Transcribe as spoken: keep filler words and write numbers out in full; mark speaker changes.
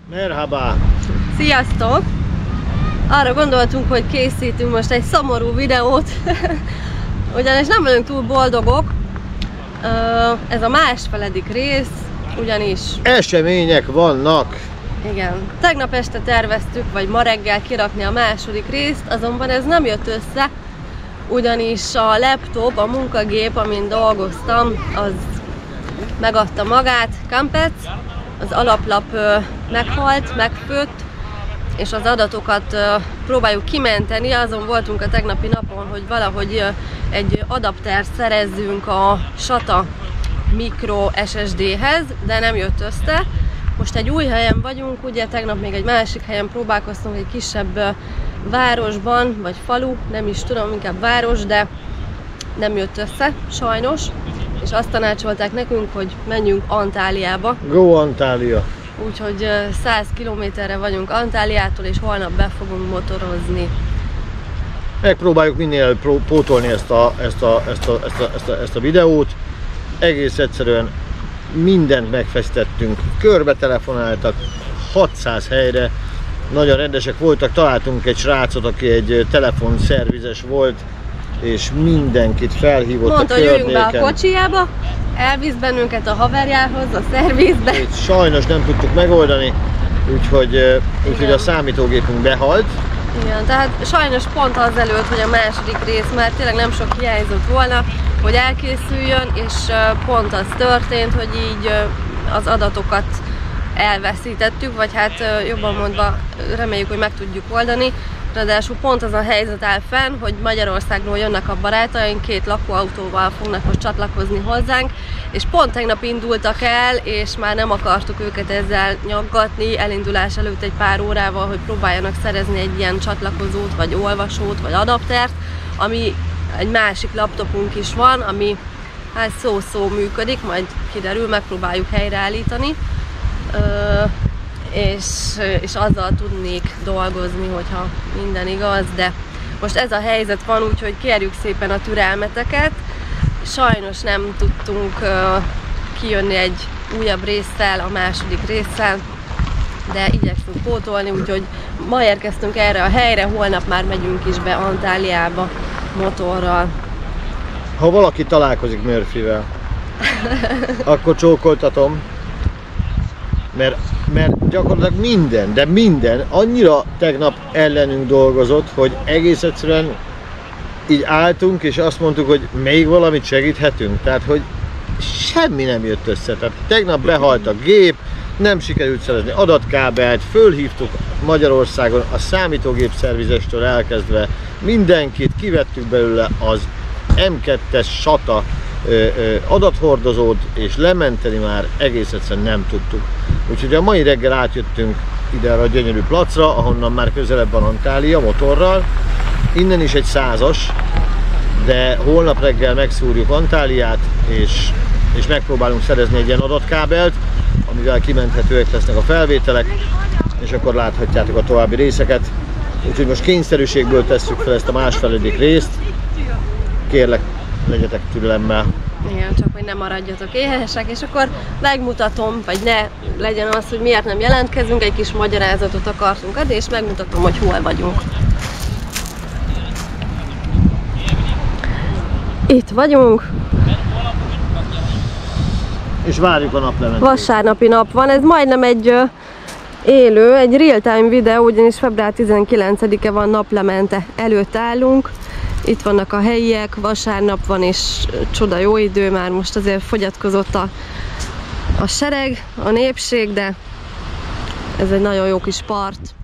Speaker 1: Merhaba!
Speaker 2: Sziasztok! Arra gondoltunk, hogy készítünk most egy szomorú videót, ugyanis nem vagyunk túl boldogok. Ez a másfeledik rész, ugyanis...
Speaker 1: események vannak!
Speaker 2: Igen. Tegnap este terveztük, vagy ma reggel kirakni a második részt, azonban ez nem jött össze, ugyanis a laptop, a munkagép, amin dolgoztam, az megadta magát, Campec, az alaplap meghalt, megfőtt, és az adatokat próbáljuk kimenteni. Azon voltunk a tegnapi napon, hogy valahogy egy adaptert szerezzünk a SATA Micro es es dé-hez, de nem jött össze. Most egy új helyen vagyunk, ugye tegnap még egy másik helyen próbálkoztunk, egy kisebb városban, vagy falu, nem is tudom, inkább város, de nem jött össze, sajnos. És azt tanácsolták nekünk, hogy menjünk Antáliába.
Speaker 1: Go Antália!
Speaker 2: Úgyhogy száz kilométerre vagyunk Antáliától, és holnap be fogunk motorozni.
Speaker 1: Megpróbáljuk minél pótolni ezt a, ezt, a, ezt, a, ezt, a, ezt, a, ezt a videót. Egész egyszerűen mindent megfesztettünk, körbe telefonáltak hatszáz helyre, nagyon rendesek voltak, találtunk egy srácot, aki egy telefonszervizes volt, és mindenkit felhívott.
Speaker 2: Mondta,
Speaker 1: a
Speaker 2: hogy
Speaker 1: környéken.
Speaker 2: üljünk be a kocsiába, elvisz bennünket a haverjához, a szervizbe.
Speaker 1: Itt sajnos nem tudtuk megoldani, úgyhogy, úgyhogy a számítógépünk behalt.
Speaker 2: Igen, tehát sajnos pont azelőtt, hogy a második rész már tényleg nem sok hiányzott volna, hogy elkészüljön, és pont az történt, hogy így az adatokat elveszítettük, vagy hát jobban mondva reméljük, hogy meg tudjuk oldani. Ráadásul pont az a helyzet áll fenn, hogy Magyarországról jönnek a barátaink, két lakóautóval fognak most csatlakozni hozzánk, és pont tegnap indultak el, és már nem akartuk őket ezzel nyaggatni elindulás előtt egy pár órával, hogy próbáljanak szerezni egy ilyen csatlakozót, vagy olvasót, vagy adaptert, ami egy másik laptopunk is van, ami hát szó-szó működik, majd kiderül, megpróbáljuk helyreállítani. És, és azzal tudnék dolgozni, hogyha minden igaz, de most ez a helyzet van, úgyhogy kérjük szépen a türelmeteket. Sajnos nem tudtunk uh, kijönni egy újabb résszel, a második résszel, de igyekszünk pótolni, úgyhogy ma érkeztünk erre a helyre, holnap már megyünk is be Antáliába motorral.
Speaker 1: Ha valaki találkozik Murphyvel, akkor csókoltatom. Mert, mert gyakorlatilag minden, de minden annyira tegnap ellenünk dolgozott, hogy egész egyszerűen így álltunk, és azt mondtuk, hogy még valamit segíthetünk. Tehát, hogy semmi nem jött össze. Tehát tegnap behalt a gép, nem sikerült szerezni adatkábelt, fölhívtuk Magyarországon a számítógép szervizestől elkezdve mindenkit, kivettük belőle az em kettes SATA adathordozót, és lementeni már egész egyszerűen nem tudtuk. Úgyhogy a mai reggel átjöttünk ide a gyönyörű placra, ahonnan már közelebb van Antália motorral. Innen is egy százas, de holnap reggel megszúrjuk Antáliát, és, és megpróbálunk szerezni egy ilyen adatkábelt, amivel kimenthetőek lesznek a felvételek, és akkor láthatjátok a további részeket. Úgyhogy most kényszerűségből tesszük fel ezt a másfeledik részt. Kérlek, legyetek türelemmel.
Speaker 2: Igen, csak hogy ne maradjatok éhesek, és akkor megmutatom, vagy ne legyen az, hogy miért nem jelentkezünk, egy kis magyarázatot akartunk adni, és megmutatom, hogy hol vagyunk. Itt vagyunk.
Speaker 1: És várjuk a naplementét.
Speaker 2: Vasárnapi nap van, ez majdnem egy ö, élő, egy real-time videó, ugyanis február tizenkilencedike van, naplemente előtt állunk. Itt vannak a helyiek, vasárnap van, és csoda jó idő, már most azért fogyatkozott a, a sereg, a népség, de ez egy nagyon jó kis part.